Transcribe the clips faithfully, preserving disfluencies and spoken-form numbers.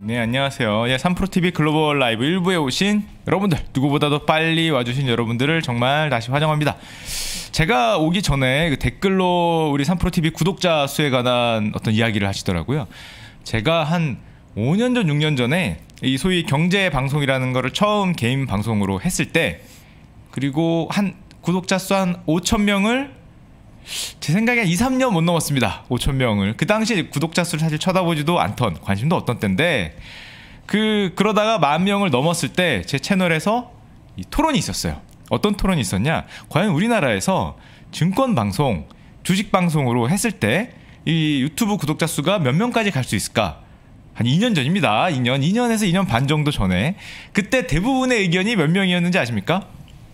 네, 안녕하세요. 예, 삼프로티비 글로벌 라이브 일부에 오신 여러분들, 누구보다도 빨리 와주신 여러분들을 정말 다시 환영합니다. 제가 오기 전에 그 댓글로 우리 삼프로티비 구독자 수에 관한 어떤 이야기를 하시더라고요. 제가 한 오 년 전, 육 년 전에 이 소위 경제 방송이라는 거를 처음 개인 방송으로 했을 때, 그리고 한 구독자 수 한 오천 명을 제 생각에 한 이, 삼 년 못 넘었습니다. 오천 명을. 그 당시 구독자 수를 사실 쳐다보지도 않던, 관심도 없던 때인데, 그 그러다가 만 명을 넘었을 때 제 채널에서 이 토론이 있었어요. 어떤 토론이 있었냐? 과연 우리나라에서 증권 방송, 주식 방송으로 했을 때 이 유튜브 구독자 수가 몇 명까지 갈 수 있을까? 한 이 년 전입니다. 이 년, 이 년에서 이 년 반 정도 전에. 그때 대부분의 의견이 몇 명이었는지 아십니까?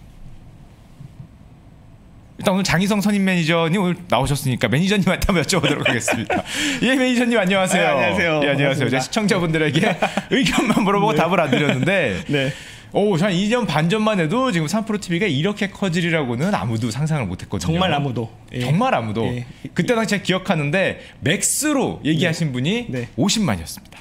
일단 오늘 장희성 선임 매니저님 오늘 나오셨으니까 매니저님한테 한번 여쭤보도록 하겠습니다. 예, 매니저님 안녕하세요. 네, 안녕하세요. 예, 안녕하세요. 제가 시청자분들에게 의견만 물어보고 네. 답을 안 드렸는데, 네. 오, 한 이 년 반 전만 해도 지금 삼프로티비가 이렇게 커지리라고는 아무도 상상을 못했거든요. 정말 아무도. 예. 정말 아무도. 예. 그때 당시 제가 기억하는데 맥스로 얘기하신 네. 분이 네. 오십만이었습니다.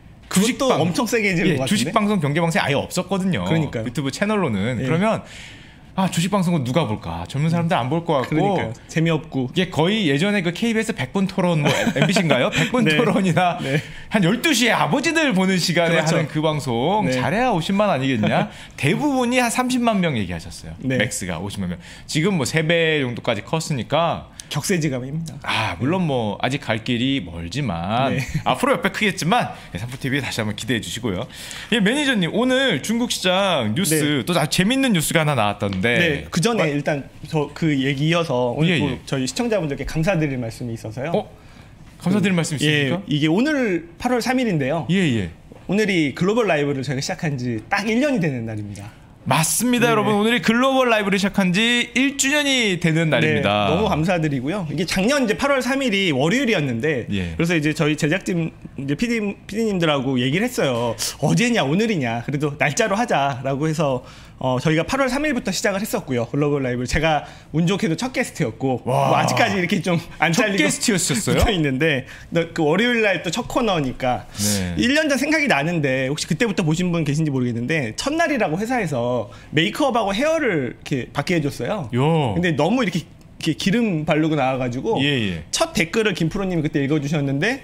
그것도 엄청 세게 지는 예, 것 같은데. 주식 방송, 경제 방송이 아예 없었거든요. 그러니까요. 유튜브 채널로는. 예. 그러면 아, 주식 방송은 누가 볼까? 젊은 사람들 안 볼 것 같고. 그러니까요. 재미없고. 이게 거의 예전에 그 케이비에스 백 분 토론, 뭐 엠비씨인가요? 백 분 네. 토론이나 네. 한 열두 시에 아버지들 보는 시간에 그렇죠. 하는 그 방송. 네. 잘해야 오십만 아니겠냐? 대부분이 한 삼십만 명 얘기하셨어요. 네. 맥스가 오십만 명. 지금 뭐 세 배 정도까지 컸으니까. 격세지감입니다. 아, 물론 뭐 아직 갈 길이 멀지만 네. 앞으로 옆에 크겠지만 삼프로티비 다시 한번 기대해 주시고요. 예, 매니저님 오늘 중국 시장 뉴스 네. 또 아주 재밌는 뉴스가 하나 나왔던데. 네. 그 전에 일단 저 그 얘기 이어서 오늘 예, 또 예. 저희 시청자분들께 감사드릴 말씀이 있어서요. 어? 감사드릴 말씀 있습니까? 예, 이게 오늘 팔월 삼일인데요. 예, 예. 오늘이 글로벌 라이브를 저희가 시작한 지 딱 일 년이 되는 날입니다. 맞습니다, 네. 여러분. 오늘이 글로벌 라이브를 시작한 지 일 주년이 되는 날입니다. 네, 너무 감사드리고요. 이게 작년 이제 팔월 삼일이 월요일이었는데, 예. 그래서 이제 저희 제작진 이제 피디 피디님들하고 얘기를 했어요. 어제냐 오늘이냐, 그래도 날짜로 하자라고 해서 어, 저희가 팔월 삼일부터 시작을 했었고요. 글로벌 라이브 제가 운 좋게도 첫 게스트였고, 뭐 아직까지 이렇게 좀 안 첫 잘리고 게스트였었어요? 붙어 있는데, 그 월요일 날 또 첫 코너니까 네. 일 년 전 생각이 나는데, 혹시 그때부터 보신 분 계신지 모르겠는데 첫날이라고 회사에서 메이크업하고 헤어를 이렇게 받게 해줬어요. 요. 근데 너무 이렇게, 이렇게 기름 바르고 나와가지고 예, 예. 첫 댓글을 김프로님이 그때 읽어주셨는데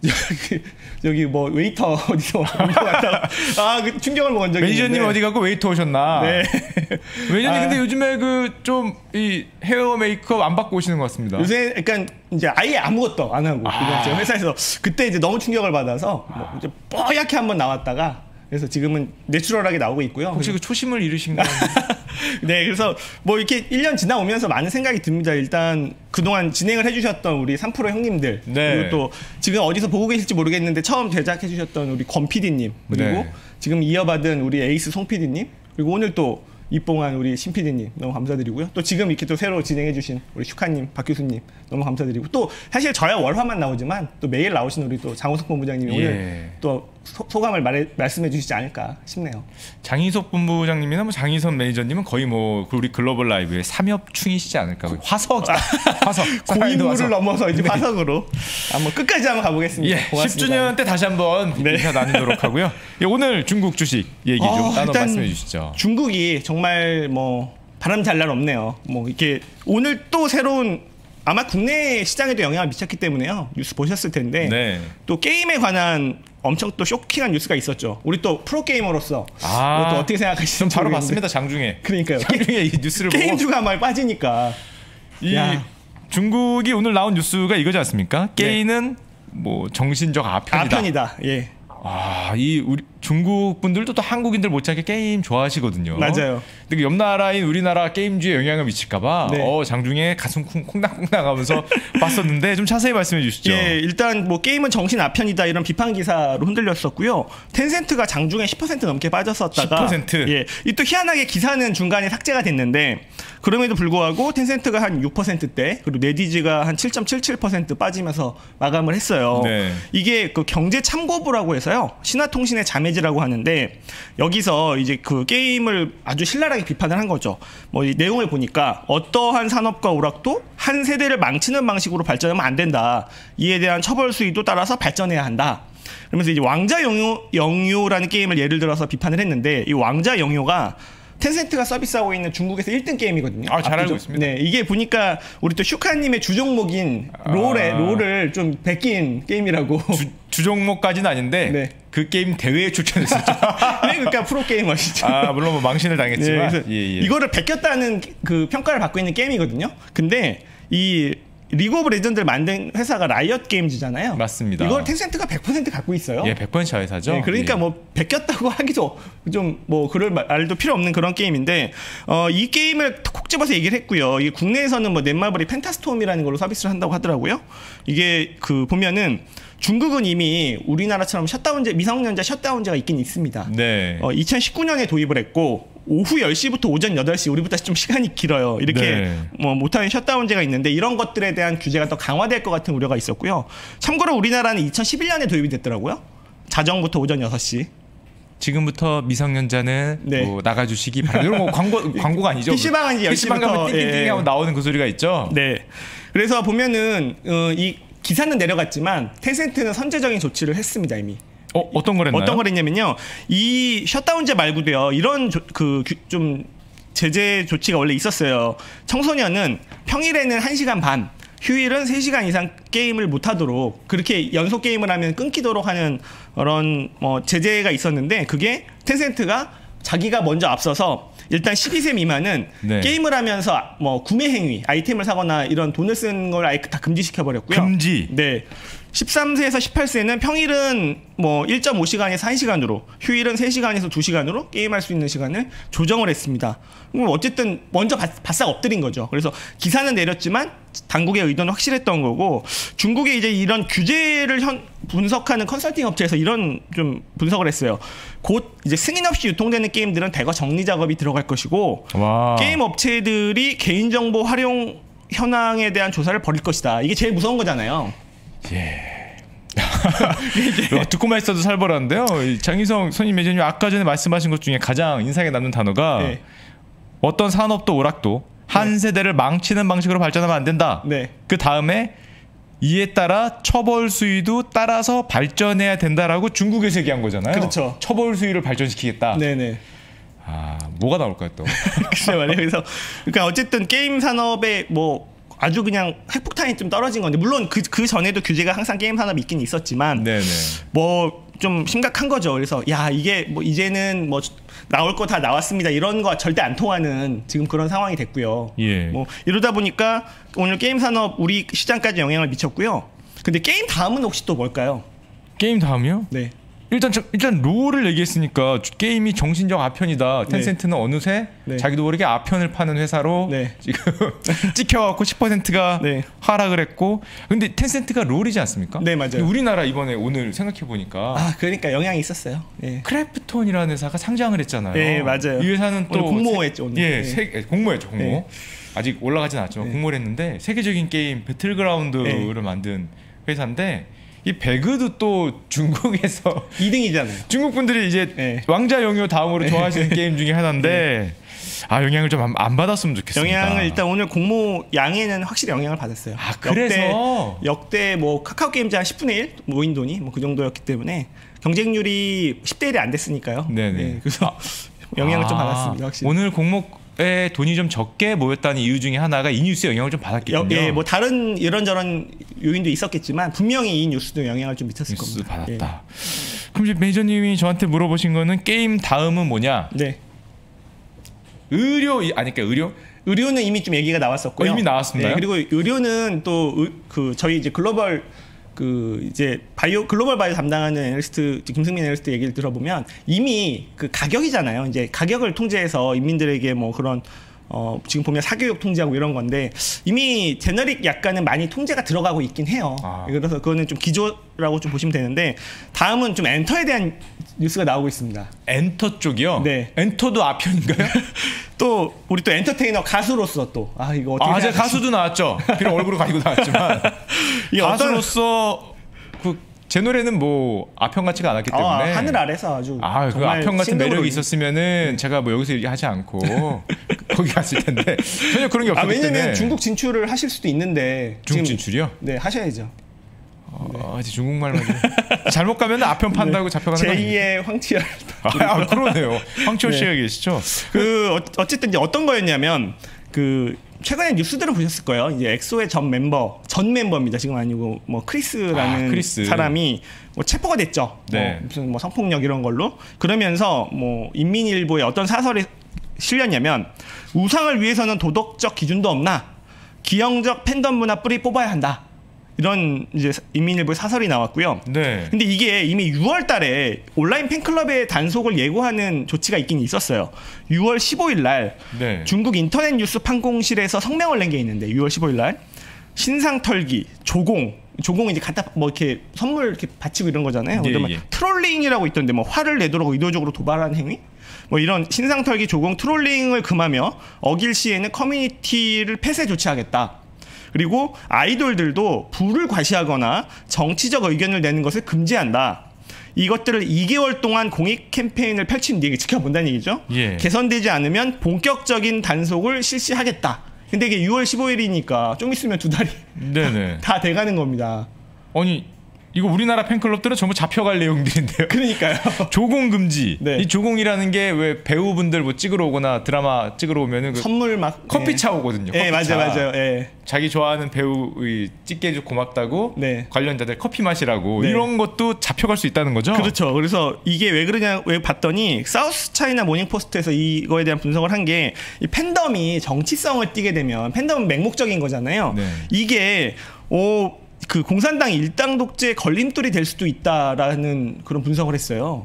여기, 여기 뭐 웨이터 어디서 온것 같다고 아그 충격을 먹은 적이 매니저님 있는데. 어디 가고 웨이터 오셨나? 네. 매니저님 아. 근데 요즘에 그 좀 이 헤어 메이크업 안 받고 오시는 것 같습니다. 요새 약간 이제 아예 아무것도 안 하고 아. 그냥 제가 회사에서 그때 이제 너무 충격을 받아서 뭐 이제 뽀얗게 한번 나왔다가 그래서 지금은 내추럴하게 나오고 있고요. 혹시 그 초심을 잃으신 건? 네, 그래서 뭐 이렇게 일 년 지나오면서 많은 생각이 듭니다. 일단 그동안 진행을 해주셨던 우리 삼 프로 형님들, 네. 그리고 또 지금 어디서 보고 계실지 모르겠는데 처음 제작해주셨던 우리 권 피디님, 그리고 네. 지금 이어받은 우리 에이스 송 피디님, 그리고 오늘 또 입봉한 우리 신 피디님 너무 감사드리고요. 또 지금 이렇게 또 새로 진행해주신 우리 슈카님, 박 교수님 너무 감사드리고, 또 사실 저야 월화만 나오지만 또 매일 나오신 우리 또 장호석 본부장님이 예. 오늘 또 소, 소감을 말해, 말씀해 주시지 않을까 싶네요. 장희석 본부장님이나 뭐 장희선 매니저님은 거의 뭐 우리 글로벌 라이브의 삼엽충이시지 않을까? 화석, 화석, 고인물을 화석. 넘어서 이제 네. 화석으로 한번 끝까지 한번 가보겠습니다. 예, 고맙습니다. 십 주년 때 다시 한번 네. 인사 나누도록 하고요. 예, 오늘 중국 주식 얘기 좀 어, 나눠 일단 말씀해 주시죠. 중국이 정말 뭐 바람 잘 날 없네요. 뭐 이렇게 오늘 또 새로운 아마 국내 시장에도 영향을 미쳤기 때문에요. 뉴스 보셨을 텐데 네. 또 게임에 관한 엄청 또 쇼킹한 뉴스가 있었죠. 우리 또 프로게이머로서 아, 이것도 어떻게 생각하시는지 좀 바로 모르겠는데. 봤습니다, 장중에. 그러니까요. 장중에 이 뉴스를 보고 게임주가 말 빠지니까 이 야. 중국이 오늘 나온 뉴스가 이거지 않습니까? 게임은 뭐 정신적 아편이다. 아편이다. 예. 아, 이 우리 중국 분들도 또 한국인들 못지않게 게임 좋아하시거든요. 맞아요. 근데 옆 나라인 우리나라 게임주에 영향을 미칠까봐 네. 어, 장중에 가슴 쿵, 콩닥콩닥하면서 봤었는데 좀 자세히 말씀해 주시죠. 예, 일단 뭐 게임은 정신 아편이다 이런 비판 기사로 흔들렸었고요. 텐센트가 장중에 십 퍼센트 넘게 빠졌었다가 십 퍼센트? 예, 이 또 희한하게 기사는 중간에 삭제가 됐는데 그럼에도 불구하고 텐센트가 한 육 퍼센트대 그리고 네디즈가 한 칠 점 칠칠 퍼센트 빠지면서 마감을 했어요. 네. 이게 그 경제참고부라고 해서요. 신화통신의 자매지라고 하는데 여기서 이제 그 게임을 아주 신랄하게 비판을 한 거죠. 뭐 이 내용을 보니까 어떠한 산업과 오락도 한 세대를 망치는 방식으로 발전하면 안 된다. 이에 대한 처벌 수위도 따라서 발전해야 한다. 그러면서 이제 왕자 영유, 영유라는 게임을 예를 들어서 비판을 했는데 이 왕자 영유가 텐센트가 서비스하고 있는 중국에서 일 등 게임이거든요. 아, 잘 알고 압도적. 있습니다. 네, 이게 보니까 우리 또 슈카님의 주종목인 롤에 아. 롤을 좀 베낀 게임이라고. 주, 주종목까지는 아닌데 네. 그 게임 대회에 출전했었죠. 네, 그러니까 프로 게이머시죠. 아, 물론 뭐 망신을 당했지만 네, 예, 예. 이거를 베꼈다는 그 평가를 받고 있는 게임이거든요. 근데 이 리그 오브 레전드를 만든 회사가 라이엇 게임즈잖아요. 맞습니다. 이걸 텐센트가 백 퍼센트 갖고 있어요. 예, 백 퍼센트 회사죠. 네, 그러니까 예. 뭐 베꼈다고 하기도 좀 뭐 그럴 말도 필요 없는 그런 게임인데 어, 이 게임을 콕 집어서 얘기를 했고요. 이게 국내에서는 뭐 넷마블이 펜타스톰이라는 걸로 서비스를 한다고 하더라고요. 이게 그 보면은 중국은 이미 우리나라처럼 셧다운제 미성년자 셧다운제가 있긴 있습니다. 네. 어, 이천십구 년에 도입을 했고 오후 열 시부터 오전 여덟 시 우리보다 좀 시간이 길어요. 이렇게 네. 뭐 못하는 셧다운제가 있는데 이런 것들에 대한 규제가 더 강화될 것 같은 우려가 있었고요. 참고로 우리나라는 이천십일 년에 도입이 됐더라고요. 자정부터 오전 여섯 시. 지금부터 미성년자는 네. 뭐 나가주시기 바랍니다. 이런 거 광고 광고가 아니죠? 피시방은 이제 피시방 가면 열 시부터, 띵띵띵 예. 하고 나오는 그 소리가 있죠. 네. 그래서 보면은 어, 이 기사는 내려갔지만 텐센트는 선제적인 조치를 했습니다 이미. 어, 어떤 걸 했나요? 어떤 걸 했냐면요. 이 셧다운제 말고도요. 이런 그 좀 제재 조치가 원래 있었어요. 청소년은 평일에는 한 시간 반, 휴일은 세 시간 이상 게임을 못 하도록 그렇게 연속 게임을 하면 끊기도록 하는 그런 뭐 제재가 있었는데 그게 텐센트가 자기가 먼저 앞서서 일단 십이 세 미만은 네. 게임을 하면서 뭐 구매 행위, 아이템을 사거나 이런 돈을 쓰는 걸 아예 다 금지시켜 버렸고요. 금지. 네. 십삼 세에서 십팔 세는 평일은 뭐 일 점 오 시간에서 한 시간으로, 휴일은 세 시간에서 두 시간으로 게임할 수 있는 시간을 조정을 했습니다. 그럼 어쨌든 먼저 바, 바싹 엎드린 거죠. 그래서 기사는 내렸지만 당국의 의도는 확실했던 거고, 중국에 이제 이런 규제를 현, 분석하는 컨설팅 업체에서 이런 좀 분석을 했어요. 곧 이제 승인 없이 유통되는 게임들은 대거 정리 작업이 들어갈 것이고, 와. 게임 업체들이 개인정보 활용 현황에 대한 조사를 벌일 것이다. 이게 제일 무서운 거잖아요. 예. 듣고만 있어도 살벌한데요. 이 장희성 손님 매니저님 아까 전에 말씀하신 것 중에 가장 인상에 남는 단어가 네. 어떤 산업도 오락도 한 네. 세대를 망치는 방식으로 발전하면 안 된다. 네. 그 다음에 이에 따라 처벌 수위도 따라서 발전해야 된다라고 중국에서 얘기한 거잖아요. 그렇죠. 처벌 수위를 발전시키겠다. 네네. 아, 뭐가 나올까요 또? 글쎄 말이에요. 그래서 그러니까 어쨌든 게임 산업에 뭐 아주 그냥 핵폭탄이 좀 떨어진 건데, 물론 그, 그 전에도 규제가 항상 게임 산업이 있긴 있었지만 네네. 뭐 좀 심각한 거죠. 그래서 야 이게 뭐 이제는 뭐 나올 거 다 나왔습니다. 이런 거 절대 안 통하는 지금 그런 상황이 됐고요. 예. 뭐 이러다 보니까 오늘 게임 산업 우리 시장까지 영향을 미쳤고요. 근데 게임 다음은 혹시 또 뭘까요? 게임 다음이요? 네. 일단 저, 일단 롤을 얘기했으니까 게임이 정신적 아편이다. 네. 텐센트는 어느새 네. 자기도 모르게 아편을 파는 회사로 네. 지금 찍혀갖고 십 퍼센트가 네. 하락을 했고. 근데 텐센트가 롤이지 않습니까? 네, 맞아요. 근데 우리나라 이번에 오늘 생각해 보니까 아 그러니까 영향이 있었어요. 예. 크래프톤이라는 회사가 상장을 했잖아요. 네, 맞아요. 이 회사는 또 오늘 공모했죠, 오늘. 예, 네. 세, 공모했죠, 공모. 네. 아직 올라가진 않았지만 네. 공모를 했는데 세계적인 게임 배틀그라운드를 네. 만든 회사인데 이 배그도 또 중국에서 이 등이잖아요. 중국 분들이 이제 네. 왕자 영유 다음으로 네. 좋아하시는 게임 중에 하나인데 아 영향을 좀 안 받았으면 좋겠습니다. 영향을 일단 오늘 공모 양에는 확실히 영향을 받았어요. 아, 그래서? 역대, 역대 뭐 카카오 게임즈 한 십분의 일 모인 돈이 뭐 그 정도였기 때문에 경쟁률이 십대 일이 안 됐으니까요. 네네. 네, 그래서 영향을 좀 아, 받았습니다. 확실히. 오늘 공목에 돈이 좀 적게 모였다는 이유 중에 하나가 이 뉴스에 영향을 좀 받았겠군요. 여, 예, 뭐 다른 이런저런 요인도 있었겠지만 분명히 이 뉴스도 영향을 좀 미쳤을 뉴스 겁니다. 받았다. 그럼 이제 매니저님이 저한테 물어보신 거는 게임 다음은 뭐냐? 예. 네. 의료 아니 그러니까 의료? 의료는 이미 좀 얘기가 나왔었고요. 어, 이미 나왔습니다요? 네, 그리고 의료는 또 그 저희 이제 글로벌 그 이제 바이오 글로벌 바이오 담당하는 애널리스트 김승민 애널리스트 얘기를 들어보면 이미 그 가격이잖아요. 이제 가격을 통제해서 인민들에게 뭐 그런 어 지금 보면 사교육 통제하고 이런 건데 이미 제너릭 약간은 많이 통제가 들어가고 있긴 해요. 아. 그래서 그거는 좀 기조라고 좀 보시면 되는데, 다음은 좀 엔터에 대한 뉴스가 나오고 있습니다. 엔터 쪽이요? 네. 엔터도 아편인가요? 또 우리 또 엔터테이너 가수로서 또 아 이거 어떻게 아, 제가 생각하시- 가수도 나왔죠. 비록 얼굴을 가리고 나왔지만 이게 어떤- 가수로서 그 제 노래는 뭐 아편 같지가 않았기 아, 때문에 하늘 아래서 아주 아, 그 정말 아편 같은 신금으로 매력이 이- 있었으면은 제가 뭐 여기서 얘기하지 않고 거기 갔을 텐데 전혀 그런 게 아 없기 왜냐면 때문에 중국 진출을 하실 수도 있는데 중국 지금- 진출이요? 네 하셔야죠. 아, 이제 중국말만 좀. 잘못 가면 아편 판다고 네. 잡혀가는 거 아니에요? 제이의 황치열. 아, 그러네요. 황치열 네. 씨가 계시죠? 그 어, 어쨌든 이제 어떤 거였냐면 그 최근에 뉴스들은 보셨을 거예요. 이제 엑소의 전 멤버, 전 멤버입니다. 지금 아니고 뭐 크리스라는 아, 크리스. 사람이 뭐 체포가 됐죠. 네. 뭐 무슨 뭐 성폭력 이런 걸로. 그러면서 뭐 인민일보에 어떤 사설이 실렸냐면 우상을 위해서는 도덕적 기준도 없나? 기형적 팬덤 문화 뿌리 뽑아야 한다. 이런 이제 인민일보의 사설이 나왔고요. 네. 근데 이게 이미 유월 달에 온라인 팬클럽의 단속을 예고하는 조치가 있긴 있었어요. 유월 십오일 날 네. 중국 인터넷 뉴스 판공실에서 성명을 낸 게 있는데 유월 십오일 날 신상 털기, 조공, 조공 이제 갖다 뭐 이렇게 선물 이렇게 바치고 이런 거잖아요. 예, 그러면 예. 트롤링이라고 있던데 뭐 화를 내도록 의도적으로 도발하는 행위? 뭐 이런 신상 털기, 조공, 트롤링을 금하며 어길 시에는 커뮤니티를 폐쇄 조치하겠다. 그리고 아이돌들도 부를 과시하거나 정치적 의견을 내는 것을 금지한다. 이것들을 이 개월 동안 공익 캠페인을 펼친 뒤에 지켜본다는 얘기죠. 예. 개선되지 않으면 본격적인 단속을 실시하겠다. 근데 이게 유월 십오일이니까 좀 있으면 두 달이 네네. 다 돼가는 겁니다. 아니 이거 우리나라 팬클럽들은 전부 잡혀갈 내용들인데요. 그러니까요. 조공 금지. 네. 이 조공이라는 게 왜 배우분들 뭐 찍으러 오거나 드라마 찍으러 오면은 그 선물 막 커피차 오거든요. 예, 커피차. 맞아요, 맞아요. 예. 자기 좋아하는 배우의 찍게 해줘 고맙다고 네. 관련자들 커피 마시라고 네. 이런 것도 잡혀갈 수 있다는 거죠. 그렇죠. 그래서 이게 왜 그러냐 왜 봤더니 사우스 차이나 모닝 포스트에서 이거에 대한 분석을 한 게 이 팬덤이 정치성을 띠게 되면 팬덤은 맹목적인 거잖아요. 네. 이게 오, 그 공산당 일당 독재의 걸림돌이 될 수도 있다라는 그런 분석을 했어요.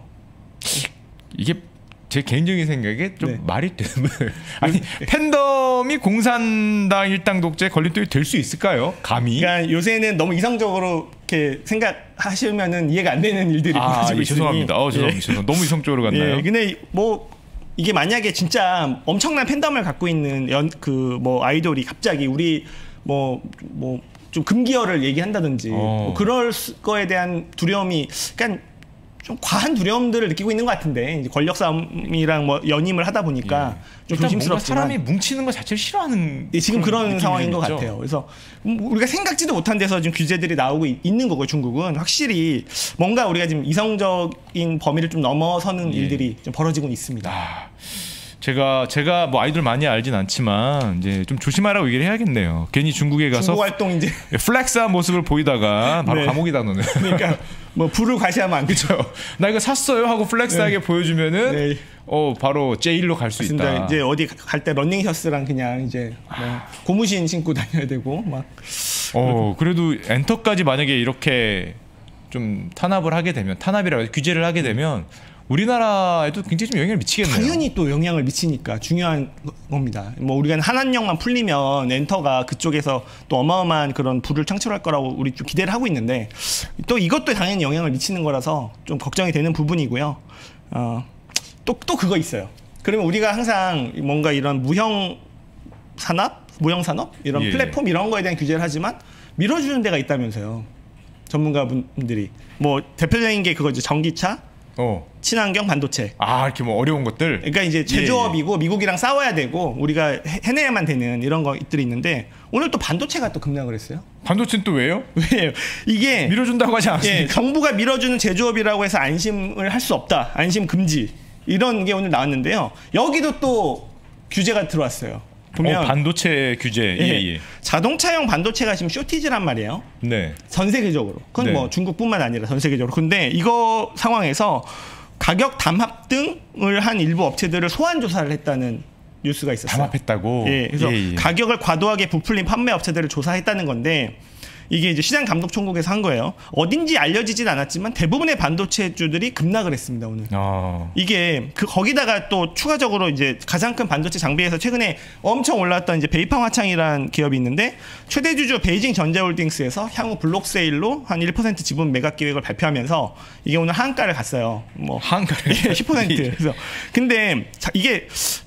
이게 제 개인적인 생각에 좀 네. 말이 되는 아니 팬덤이 공산당 일당 독재 걸림돌이 될 수 있을까요? 감히? 그러니까 요새는 너무 이성적으로 이렇게 생각하시면은 이해가 안 되는 일들이 아, 벌어지고 예, 있으니. 죄송합니다. 어, 죄송합니다. 예. 죄송합니다. 너무 이성적으로 갔나요? 예, 근데 뭐 이게 만약에 진짜 엄청난 팬덤을 갖고 있는 연 그 뭐 아이돌이 갑자기 우리 뭐 뭐 좀 금기어를 얘기한다든지 어. 뭐 그럴 수- 거에 대한 두려움이 그러니까 좀 과한 두려움들을 느끼고 있는 것 같은데 이제 권력 싸움이랑 뭐 연임을 하다 보니까 좀 일단 뭔가 조심스럽지만 사람이 뭉치는 것 자체를 싫어하는 예, 지금 그런 느낌이 상황인 좀 것 있죠. 같아요. 그래서 음, 우리가 생각지도 못한 데서 지금 규제들이 나오고 있- 있는 거고 중국은 확실히 뭔가 우리가 지금 이성적인 범위를 좀 넘어서는 예. 일들이 좀 벌어지고 있습니다. 아, 제가 제가 뭐 아이돌 많이 알진 않지만 이제 좀 조심하라고 얘기를 해야겠네요. 괜히 중국에 가서 중국 활동 이제 플렉스한 모습을 보이다가 바로 네. 감옥이다 너는. 그러니까 뭐 불을 과시하면 안 되죠. 나 이거 샀어요 하고 플렉스하게 보여주면은 네. 어 바로 제일로 갈 수 있다. 맞습니다. 이제 어디 갈 때 러닝 셔츠랑 그냥 이제 뭐 고무신 신고 다녀야 되고 막 어 그래도 엔터까지 만약에 이렇게 좀 탄압을 하게 되면 탄압이라고 해서 규제를 하게 되면 우리나라에도 굉장히 좀 영향을 미치겠네요. 당연히 또 영향을 미치니까 중요한 겁니다. 뭐 우리가 한한령만 풀리면 엔터가 그쪽에서 또 어마어마한 그런 부를 창출할 거라고 우리 좀 기대를 하고 있는데 또 이것도 당연히 영향을 미치는 거라서 좀 걱정이 되는 부분이고요. 어, 또, 또 그거 있어요. 그러면 우리가 항상 뭔가 이런 무형 산업, 무형 산업 이런 예. 플랫폼 이런 거에 대한 규제를 하지만 밀어주는 데가 있다면서요. 전문가분들이 뭐 대표적인 게 그거죠. 전기차, 어. 친환경 반도체. 아 이렇게 뭐 어려운 것들. 그러니까 이제 제조업이고 미국이랑 싸워야 되고 우리가 해- 해내야만 되는 이런 것들이 있는데 오늘 또 반도체가 또 급락을 했어요. 반도체는 또 왜요? 왜요? 이게 밀어준다고 하지 예, 않습니까? 정부가 밀어주는 제조업이라고 해서 안심을 할 수 없다. 안심 금지. 이런 게 오늘 나왔는데요. 여기도 또 규제가 들어왔어요. 보면 어, 반도체 규제. 예, 예, 예. 자동차용 반도체가 지금 쇼티지란 말이에요. 네. 전 세계적으로. 그건 네. 뭐 중국뿐만 아니라 전 세계적으로. 근데 이거 상황에서 가격 담합 등을 한 일부 업체들을 소환 조사를 했다는 뉴스가 있었어요. 담합했다고. 예, 그래서 예, 예. 가격을 과도하게 부풀린 판매 업체들을 조사했다는 건데 이게 이제 시장 감독 총국에서 한 거예요. 어딘지 알려지진 않았지만 대부분의 반도체주들이 급락을 했습니다 오늘. 어. 이게 그 거기다가 또 추가적으로 이제 가장 큰 반도체 장비에서 최근에 엄청 올랐던 이제 베이팡 화창이라는 기업이 있는데 최대 주주 베이징 전자홀딩스에서 향후 블록 세일로 한 일 퍼센트 지분 매각 계획을 발표하면서 이게 오늘 하한가를 갔어요. 뭐 한가를 예, 십 퍼센트. 그래서 근데 자, 이게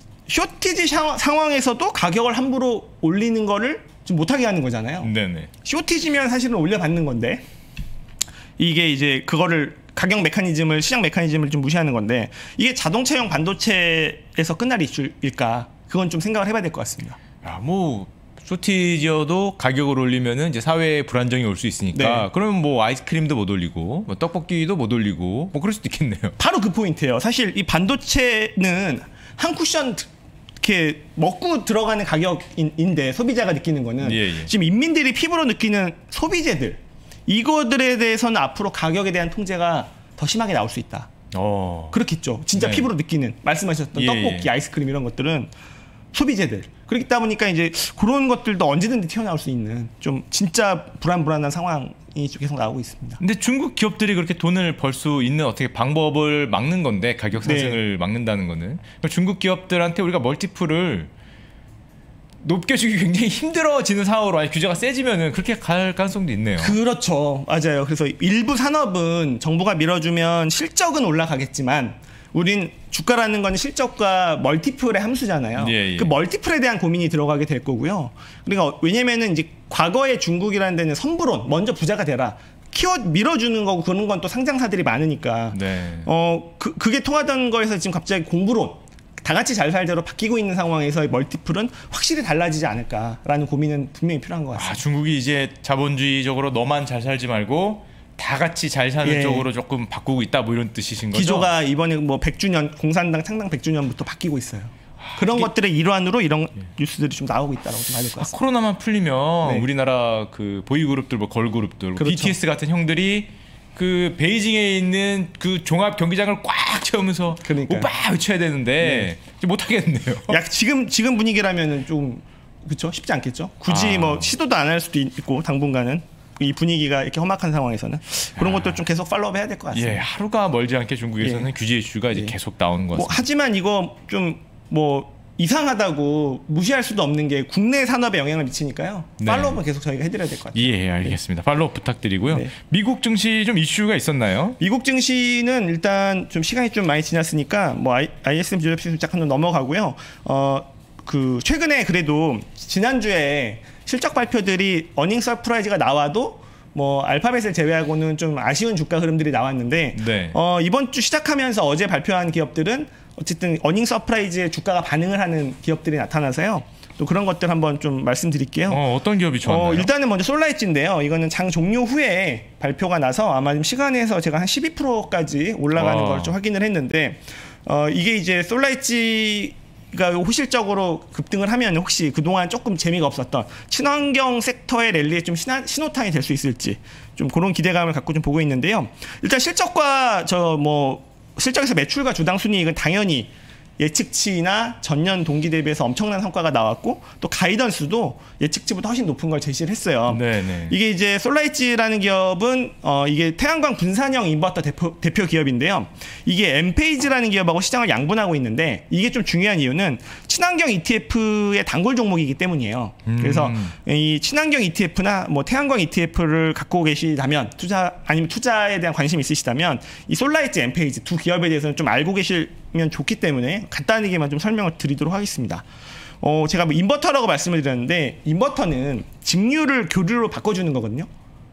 쇼티지 샤- 상황에서도 가격을 함부로 올리는 거를 좀 못하게 하는 거잖아요. 네네. 쇼티지면 사실은 올려받는 건데 이게 이제 그거를 가격 메커니즘을 시장 메커니즘을 좀 무시하는 건데 이게 자동차용 반도체에서 끝날 이슈일까? 그건 좀 생각을 해봐야 될 것 같습니다. 야, 뭐 쇼티지어도 가격을 올리면은 이제 사회에 불안정이 올 수 있으니까 네. 그러면 뭐 아이스크림도 못 올리고 뭐 떡볶이도 못 올리고 뭐 그럴 수도 있겠네요. 바로 그 포인트예요. 사실 이 반도체는 한 쿠션 이렇게 먹고 들어가는 가격인데 소비자가 느끼는 거는 예, 예. 지금 인민들이 피부로 느끼는 소비재들 이거들에 대해서는 앞으로 가격에 대한 통제가 더 심하게 나올 수 있다. 어. 그렇겠죠. 진짜 네. 피부로 느끼는 말씀하셨던 예, 떡볶이, 예. 아이스크림 이런 것들은 소비재들. 그렇다 보니까 이제 그런 것들도 언제든지 튀어나올 수 있는 좀 진짜 불안불안한 상황이 계속 나오고 있습니다. 근데 중국 기업들이 그렇게 돈을 벌 수 있는 어떻게 방법을 막는 건데 가격 상승을 네. 막는다는 거는 중국 기업들한테 우리가 멀티플을 높게 주기 굉장히 힘들어지는 상황으로 아니 규제가 세지면은 그렇게 갈 가능성도 있네요. 그렇죠. 맞아요. 그래서 일부 산업은 정부가 밀어주면 실적은 올라가겠지만 우린 주가라는 건 실적과 멀티플의 함수잖아요. 예, 예. 그 멀티플에 대한 고민이 들어가게 될 거고요. 그러니까 왜냐면은 이제 과거의 중국이라는 데는 선불론, 먼저 부자가 되라. 키워 밀어주는 거고 그런 건 또 상장사들이 많으니까. 네. 어, 그, 그게 통하던 거에서 지금 갑자기 공부론, 다 같이 잘 살대로 바뀌고 있는 상황에서 멀티플은 확실히 달라지지 않을까라는 고민은 분명히 필요한 것 같습니다. 아, 중국이 이제 자본주의적으로 너만 잘 살지 말고 다 같이 잘 사는 예. 쪽으로 조금 바꾸고 있다 뭐 이런 뜻이신 거죠? 기조가 이번에 뭐 백 주년 공산당 창당 백 주년부터 바뀌고 있어요. 그런 이게- 것들의 일환으로 이런 뉴스들이 좀 나오고 있다고 좀 봐야 될 것 아, 같습니다. 코로나만 풀리면 네. 우리나라 그 보이그룹들 뭐 걸그룹들 뭐 그렇죠. 비티에스 같은 형들이 그 베이징에 있는 그 종합 경기장을 꽉 채우면서 그러니까요. 오빠 외쳐야 되는데 이제 못 하겠네요. 약 지금 지금 분위기라면은 좀 그렇죠 쉽지 않겠죠. 굳이 아. 뭐 시도도 안 할 수도 있고 당분간은 이 분위기가 이렇게 험악한 상황에서는 그런 것들 좀 계속 팔로우업 해야 될 것 같습니다. 예, 하루가 멀지 않게 중국에서는 예. 규제 이슈가 이제 예. 계속 나오는 것 뭐 같습니다. 하지만 이거 좀 뭐 이상하다고 무시할 수도 없는 게 국내 산업에 영향을 미치니까요. 네. 팔로우업은 계속 저희가 해드려야 될 것 같아요. 예, 알겠습니다. 팔로우 부탁드리고요. 네. 미국 증시 좀 이슈가 있었나요? 미국 증시는 일단 좀 시간이 좀 많이 지났으니까 뭐 아이에스엠 지수 살짝 한번 넘어가고요. 어 그 최근에 그래도 지난주에 실적 발표들이 어닝 서프라이즈가 나와도 뭐 알파벳을 제외하고는 좀 아쉬운 주가 흐름들이 나왔는데 네. 어 이번 주 시작하면서 어제 발표한 기업들은 어쨌든 어닝 서프라이즈에 주가가 반응을 하는 기업들이 나타나서요. 또 그런 것들 한번 좀 말씀드릴게요. 어, 어떤 기업이 좋았나요? 어, 일단은 먼저 솔라이츠인데요. 이거는 장 종료 후에 발표가 나서 아마 좀 시간에서 제가 한 십이 퍼센트까지 올라가는 와. 걸 좀 확인을 했는데 어, 이게 이제 솔라이츠가 호실적으로 급등을 하면 혹시 그동안 조금 재미가 없었던 친환경 섹터의 랠리에 좀 신화, 신호탄이 될 수 있을지 좀 그런 기대감을 갖고 좀 보고 있는데요. 일단 실적과 저 뭐 실적에서 매출과 주당 순이익은 당연히 예측치나 전년 동기 대비해서 엄청난 성과가 나왔고 또 가이던스도 예측치보다 훨씬 높은 걸 제시를 했어요. 네네. 이게 이제 솔라이츠라는 기업은 어 이게 태양광 분산형 인버터 대표, 대표 기업인데요. 이게 엠페이지라는 기업하고 시장을 양분하고 있는데 이게 좀 중요한 이유는 친환경 이티에프의 단골 종목이기 때문이에요. 음. 그래서 이 친환경 이티에프나 뭐 태양광 이티에프를 갖고 계시다면 투자 아니면 투자에 대한 관심이 있으시다면 이 솔라이츠, 엠페이지 두 기업에 대해서는 좀 알고 계시면 좋기 때문에 간단하게만 좀 설명을 드리도록 하겠습니다. 어, 제가 뭐 인버터라고 말씀을 드렸는데 인버터는 직류를 교류로 바꿔주는 거거든요.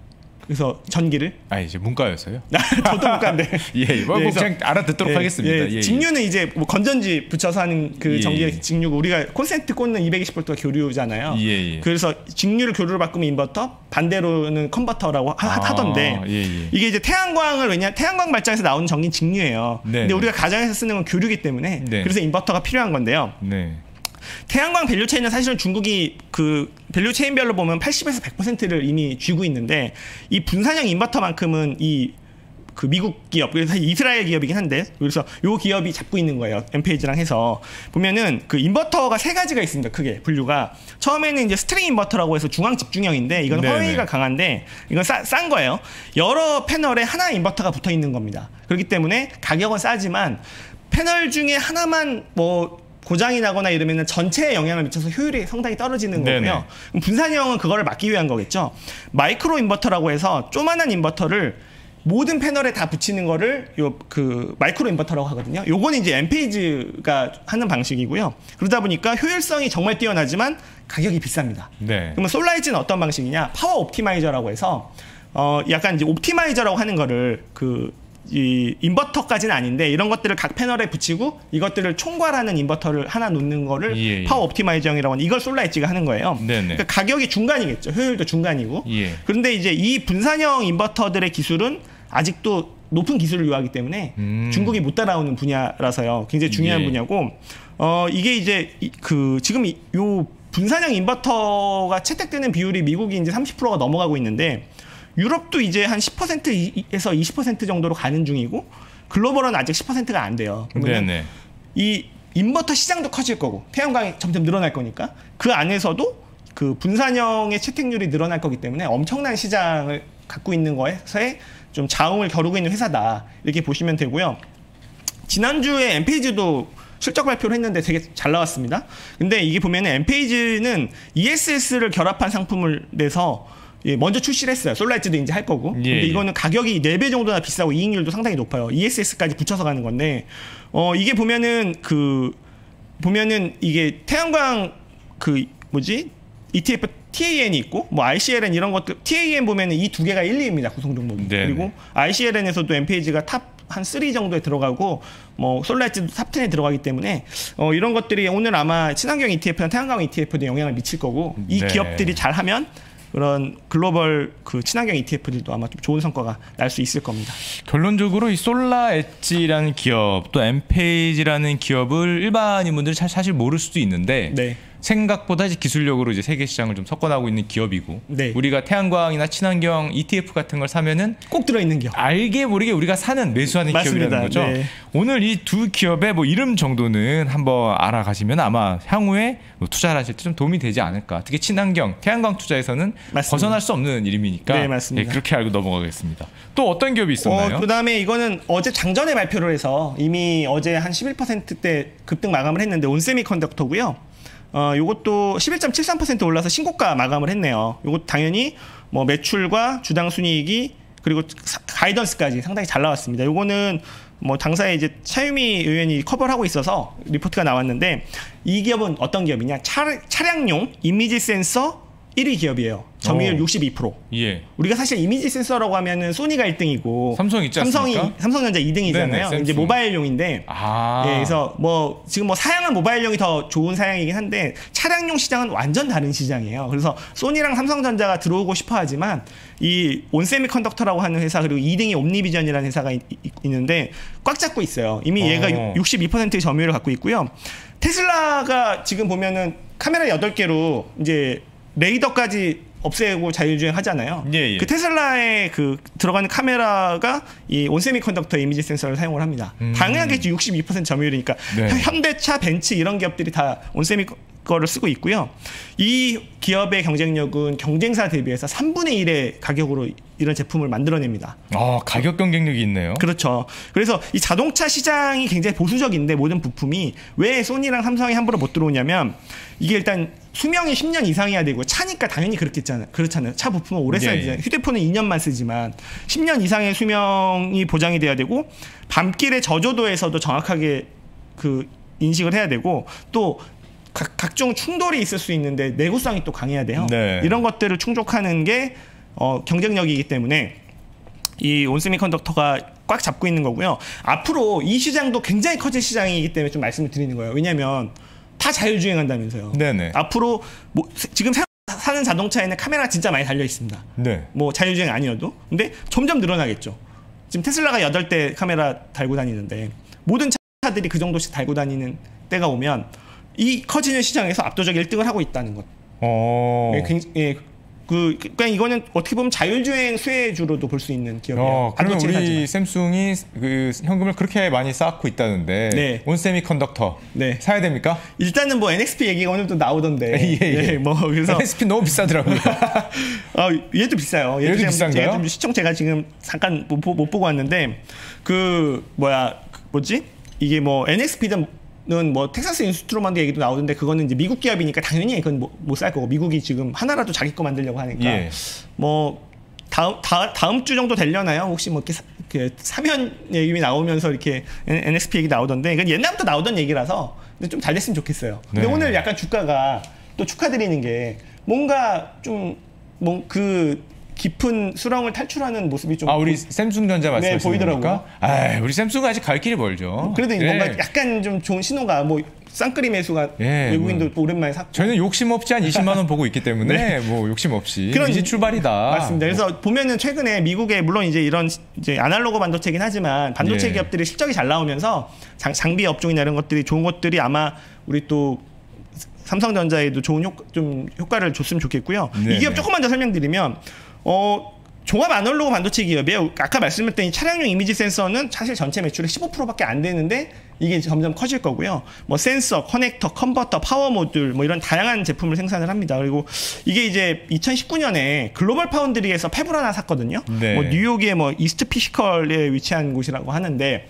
그래서 전기를 아, 이제 문과였어요. 저도 못 간데. 예, 뭐, 예, 뭐 그래서- 그냥 알아듣도록 예, 하겠습니다. 예, 예, 예. 직류는 이제 뭐 건전지 붙여서 하는 그 예, 전기 예. 직류고 우리가 콘센트 꽂는 이백이십 볼트가 교류잖아요. 예, 예. 그래서 직류를 교류로 바꾸면 인버터, 반대로는 컨버터라고 하, 아, 하던데 예, 예. 이게 이제 태양광을 왜냐 태양광 발전에서 나오는 전기는 직류예요. 네, 근데 네. 우리가 가정에서 쓰는 건 교류기 때문에 네. 그래서 인버터가 필요한 건데요. 네. 태양광 밸류체인은 사실은 중국이 그 밸류체인별로 보면 팔십에서 백 퍼센트를 이미 쥐고 있는데 이 분산형 인버터만큼은 이 그 미국 기업, 그래서 이스라엘 기업이긴 한데 그래서 요 기업이 잡고 있는 거예요. 엠페이지랑 해서 보면은 그 인버터가 세 가지가 있습니다. 크게 분류가 처음에는 이제 스트링 인버터라고 해서 중앙 집중형인데 이건 네네. 허위가 강한데 이건 싸, 싼 거예요. 여러 패널에 하나 인버터가 붙어 있는 겁니다. 그렇기 때문에 가격은 싸지만 패널 중에 하나만 뭐 고장이 나거나 이러면 전체에 영향을 미쳐서 효율이 상당히 떨어지는 네네. 거고요. 그럼 분산형은 그거를 막기 위한 거겠죠. 마이크로 인버터라고 해서 조만한 인버터를 모든 패널에 다 붙이는 거를 요 그 마이크로 인버터라고 하거든요. 요거는 이제 엠페이지가 하는 방식이고요. 그러다 보니까 효율성이 정말 뛰어나지만 가격이 비쌉니다. 네. 그러면 솔라이즈는 어떤 방식이냐? 파워 옵티마이저라고 해서 어 약간 이제 옵티마이저라고 하는 거를 그 이 인버터까지는 아닌데 이런 것들을 각 패널에 붙이고 이것들을 총괄하는 인버터를 하나 놓는 거를 예, 예. 파워 옵티마이저형이라고 하는 이걸 솔라엣지가 하는 거예요. 그러니까 가격이 중간이겠죠. 효율도 중간이고. 예. 그런데 이제 이 분산형 인버터들의 기술은 아직도 높은 기술을 요하기 때문에 음. 중국이 못 따라오는 분야라서요. 굉장히 중요한 예. 분야고 어 이게 이제 그 지금 요 분산형 인버터가 채택되는 비율이 미국이 이제 삼십 퍼센트가 넘어가고 있는데 유럽도 이제 한 십 퍼센트에서 이십 퍼센트 정도로 가는 중이고 글로벌은 아직 십 퍼센트가 안 돼요. 그러면 이 인버터 시장도 커질 거고 태양광이 점점 늘어날 거니까 그 안에서도 그 분산형의 채택률이 늘어날 거기 때문에 엄청난 시장을 갖고 있는 거에서의 좀 자웅을 겨루고 있는 회사다 이렇게 보시면 되고요. 지난주에 엠페이지도 실적 발표를 했는데 되게 잘 나왔습니다. 근데 이게 보면은 엠페이지는 이에스에스를 결합한 상품을 내서 먼저 출시를 했어요. 솔라엣지도 이제 할 거고. 예, 근데 예. 이거는 가격이 네 배 정도나 비싸고 이익률도 상당히 높아요. 이에스에스까지 붙여서 가는 건데 어 이게 보면은 그 보면은 이게 태양광 그 뭐지? 이티에프 티에이엔이 있고 뭐 아이씨엘엔 이런 것들 티에이엔 보면은 이 두 개가 일, 이입니다. 구성 종목이. 네네. 그리고 아이씨엘엔에서도 엠페이지가 탑 한 삼 정도에 들어가고 뭐 솔라엣지도 탑 텐에 들어가기 때문에 어 이런 것들이 오늘 아마 친환경 이티에프나 태양광 이티에프도 영향을 미칠 거고 이 네. 기업들이 잘하면 그런 글로벌 그 친환경 이티에프들도 아마 좀 좋은 성과가 날 수 있을 겁니다. 결론적으로 이 솔라엣지라는 기업 또 엠페이지라는 기업을 일반인분들이 사실 모를 수도 있는데 네. 생각보다 이제 기술력으로 이제 세계 시장을 좀 석권하고 있는 기업이고 네. 우리가 태양광이나 친환경 이티에프 같은 걸 사면은 꼭 들어있는 기업. 알게 모르게 우리가 사는 매수하는 맞습니다. 기업이라는 거죠. 네. 오늘 이 두 기업의 뭐 이름 정도는 한번 알아가시면 아마 향후에 뭐 투자를 하실 때 좀 도움이 되지 않을까. 특히 친환경, 태양광 투자에서는 맞습니다. 벗어날 수 없는 이름이니까 네, 맞습니다. 예, 그렇게 알고 넘어가겠습니다. 또 어떤 기업이 있었나요? 어, 그다음에 이거는 어제 장전에 발표를 해서 이미 어제 한 십일 퍼센트대 급등 마감을 했는데 온세미컨덕터고요. 어, 요것도 십일 점 칠삼 퍼센트 올라서 신고가 마감을 했네요. 요것 당연히 뭐 매출과 주당 순이익이 그리고 사, 가이던스까지 상당히 잘 나왔습니다. 요거는 뭐 당사에 이제 차유미 의원이 커버를 하고 있어서 리포트가 나왔는데 이 기업은 어떤 기업이냐? 차, 차량용 이미지 센서 일 위 기업이에요. 점유율 오. 육십이 퍼센트. 예. 우리가 사실 이미지 센서라고 하면은 소니가 일 등이고 삼성 있지 않습니까? 삼성이 삼성전자 이 등이잖아요. 네네, 이제 모바일용인데. 아. 예, 그래서 뭐 지금 뭐 사양은 모바일용이 더 좋은 사양이긴 한데 차량용 시장은 완전 다른 시장이에요. 그래서 소니랑 삼성전자가 들어오고 싶어 하지만 이 온세미컨덕터라고 하는 회사 그리고 이 등이 옴니비전이라는 회사가 있, 있는데 꽉 잡고 있어요. 이미 얘가 어. 육십이 퍼센트의 점유율을 갖고 있고요. 테슬라가 지금 보면은 카메라 여덟 개로 이제 레이더까지 없애고 자율주행 하잖아요. 예, 예. 그 테슬라에 그 들어가는 카메라가 이 온세미컨덕터 이미지 센서를 사용을 합니다. 음. 당연하겠지. 육십이 퍼센트 점유율이니까. 네. 현대차, 벤츠 이런 기업들이 다 온세미 거를 쓰고 있고요. 이 기업의 경쟁력은 경쟁사 대비해서 삼분의 일의 가격으로 이런 제품을 만들어냅니다. 아, 가격 경쟁력이 있네요. 그렇죠. 그래서 이 자동차 시장이 굉장히 보수적인데 모든 부품이 왜 소니랑 삼성이 함부로 못 들어오냐면 이게 일단 수명이 십 년 이상이어야 되고 차니까 당연히 그렇겠잖아요. 그렇잖아요. 차 부품은 오래 써야 되잖아요. 예. 휴대폰은 이 년만 쓰지만 십 년 이상의 수명이 보장이 돼야 되고 밤길의 저조도에서도 정확하게 그 인식을 해야 되고 또 각, 각종 충돌이 있을 수 있는데 내구성이 또 강해야 돼요. 네. 이런 것들을 충족하는 게 어, 경쟁력이기 때문에 이 온세미컨덕터가 꽉 잡고 있는 거고요. 앞으로 이 시장도 굉장히 커질 시장이기 때문에 좀 말씀을 드리는 거예요. 왜냐하면 다 자율주행한다면서요. 네네. 앞으로 뭐 지금 새로 사는 자동차에는 카메라가 진짜 많이 달려 있습니다. 네. 뭐 자율주행 아니어도. 근데 점점 늘어나겠죠. 지금 테슬라가 여덟 대 카메라 달고 다니는데 모든 차들이 그 정도씩 달고 다니는 때가 오면 이 커지는 시장에서 압도적 일 등을 하고 있다는 것. 어. 예, 굉장히, 예, 그, 그냥 이거는 어떻게 보면 자율주행 수혜주로도 볼 수 있는 기업이에요. 어, 그러면 우리 반도체 샘숭이 그 현금을 그렇게 많이 쌓고 있다는데 네. 온세미컨덕터 네. 사야 됩니까? 일단은 뭐 엔엑스피 얘기가 오늘도 나오던데. 예, 예. 예, 뭐 그래서 엔엑스피 너무 비싸더라고요. 어, 얘도 비싸요. 얘도, 얘도 지금 비싼가요? 제가 좀 시청 제가 지금 잠깐 못, 못 보고 왔는데 그 뭐야 그 뭐지 이게 뭐 엔엑스피든 는 뭐 텍사스 인스트루먼트 얘기도 나오던데 그거는 이제 미국 기업이니까 당연히 그건 못 살 거고 미국이 지금 하나라도 자기 거 만들려고 하니까 예. 뭐 다음 다, 다음 주 정도 되려나요? 혹시 뭐 이렇게, 사, 이렇게 사면 얘기 나오면서 이렇게 엔엑스피 얘기 나오던데 이건 옛날부터 나오던 얘기라서 근데 좀 잘 됐으면 좋겠어요. 근데 네. 오늘 약간 주가가 또 축하드리는 게 뭔가 좀 뭐 그 깊은 수렁을 탈출하는 모습이 좀 아 우리 샘숭전자 말씀하시는 네, 보이더라고요. 아 우리 샘숭은 아직 갈 길이 멀죠. 그래도 네. 뭔가 약간 좀 좋은 신호가 뭐 쌍끌이 매수가 예, 외국인도 뭐. 오랜만에 샀고 저희는 욕심 없이 한 이십만 원 보고 있기 때문에 네. 뭐 욕심 없이 그런 이제 출발이다. 맞습니다. 그래서 뭐. 보면은 최근에 미국에 물론 이제 이런 이제 아날로그 반도체긴 하지만 반도체 예. 기업들이 실적이 잘 나오면서 장, 장비 업종이나 이런 것들이 좋은 것들이 아마 우리 또 삼성전자에도 좋은 효, 좀 효과를 줬으면 좋겠고요. 네네. 이 기업 조금만 더 설명드리면 어. 종합 아날로그 반도체 기업이에요. 아까 말씀드렸던 이 차량용 이미지 센서는 사실 전체 매출의 십오 퍼센트밖에 안 되는데 이게 점점 커질 거고요. 뭐 센서, 커넥터, 컨버터, 파워 모듈 뭐 이런 다양한 제품을 생산을 합니다. 그리고 이게 이제 이천십구 년에 글로벌 파운드리에서 팹을 하나 샀거든요. 네. 뭐 뉴욕의 뭐 이스트 피시컬에 위치한 곳이라고 하는데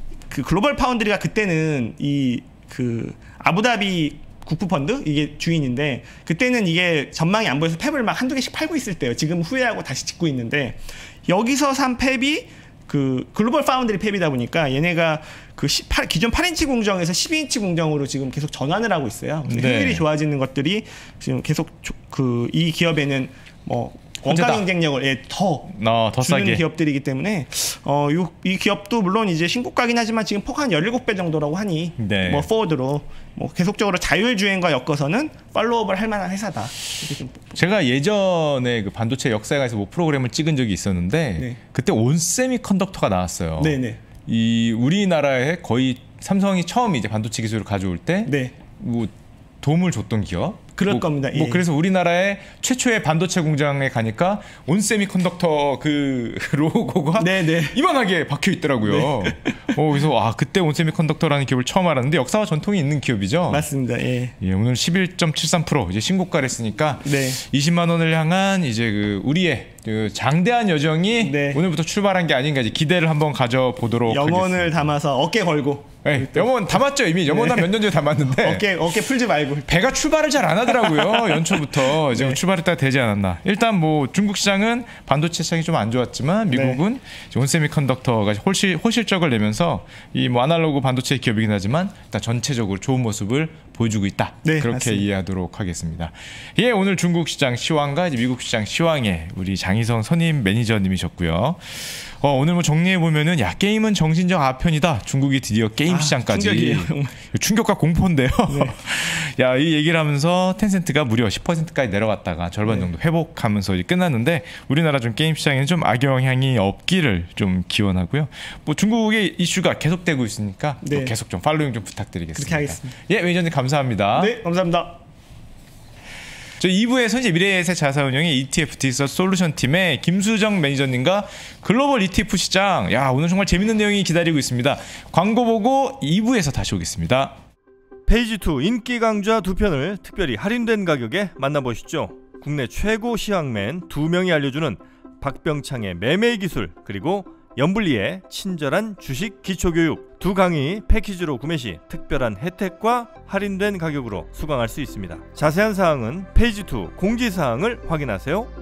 그 글로벌 파운드리가 그때는 이 그 아부다비 국부펀드 이게 주인인데 그때는 이게 전망이 안 보여서 팹을 막 한두 개씩 팔고 있을 때요. 지금 후회하고 다시 짓고 있는데 여기서 산 팹이 그 글로벌 파운드리 팹이다 보니까 얘네가 그 십팔, 기존 팔 인치 공정에서 십이 인치 공정으로 지금 계속 전환을 하고 있어요. 그래서 네. 효율이 좋아지는 것들이 지금 계속 그 이 기업에는 뭐 원가 혼자다. 경쟁력을 예, 더 어, 더 주는 싸게. 기업들이기 때문에 어, 요, 이 기업도 물론 이제 신고가긴 하지만 지금 폭 한 열일곱 배 정도라고 하니 네. 뭐 포워드로 뭐 계속적으로 자율주행과 엮어서는 팔로우업을 할 만한 회사다. 이렇게 좀 제가 예전에 그 반도체 역사에서 뭐 프로그램을 찍은 적이 있었는데 네. 그때 온세미컨덕터가 나왔어요. 네네. 이 우리나라에 거의 삼성이 처음 이제 반도체 기술을 가져올 때 네. 뭐 도움을 줬던 기업. 그럴 뭐, 겁니다. 뭐 예. 그래서 우리나라의 최초의 반도체 공장에 가니까 온세미컨덕터 그 로고가 네네. 이만하게 박혀 있더라고요. 어, 그래서 아 그때 온세미컨덕터라는 기업을 처음 알았는데 역사와 전통이 있는 기업이죠. 맞습니다. 예. 예, 오늘 십일 점 칠삼 퍼센트 이제 신고가를 했으니까 네. 이십만 원을 향한 이제 그 우리의 그 장대한 여정이 네. 오늘부터 출발한 게 아닌가 이제 기대를 한번 가져보도록 영혼을 하겠습니다. 담아서 어깨 걸고 예, 영혼 담았죠 이미 영혼 한 몇 년 전에 담았는데 어깨 어깨 풀지 말고 배가 출발을 잘 안 하더라고요. 연초부터 지금 네. 출발했다 되지 않았나. 일단 뭐 중국 시장은 반도체 시장이 좀 안 좋았지만 미국은 네. 온세미컨덕터가 호실 호실적을 내면서 이 뭐 아날로그 반도체 기업이긴 하지만 일단 전체적으로 좋은 모습을 보여주고 있다. 네, 그렇게 맞습니다. 이해하도록 하겠습니다. 예, 오늘 중국 시장 시황과 이제 미국 시장 시황에 우리 장희성 선임 매니저님이셨고요. 어, 오늘 뭐 정리해 보면은 야 게임은 정신적 아편이다. 중국이 드디어 게임 아, 시장까지 충격이에요. 충격과 공포인데요. 네. 야, 이 얘기를 하면서 텐센트가 무려 십 퍼센트까지 내려갔다가 절반 네. 정도 회복하면서 이제 끝났는데 우리나라 좀 게임 시장에는 좀 악영향이 없기를 좀 기원하고요. 뭐 중국의 이슈가 계속되고 있으니까 네. 또 계속 좀 팔로잉 좀 부탁드리겠습니다. 그렇게 하겠습니다. 예, 매니저님 감사합니다. 네, 감사합니다. 저 이 부에서 이제 미래에셋 자산운용의 이티에프 디지털 솔루션 팀의 김수정 매니저님과 글로벌 이티에프 시장, 야 오늘 정말 재밌는 내용이 기다리고 있습니다. 광고 보고 이 부에서 다시 오겠습니다. 페이지 투 인기 강좌 두 편을 특별히 할인된 가격에 만나보시죠. 국내 최고 시황맨 두 명이 알려주는 박병창의 매매 기술, 그리고 연불리의 친절한 주식 기초교육 두 강의 패키지로 구매 시 특별한 혜택과 할인된 가격으로 수강할 수 있습니다. 자세한 사항은 페이지 투 공지사항을 확인하세요.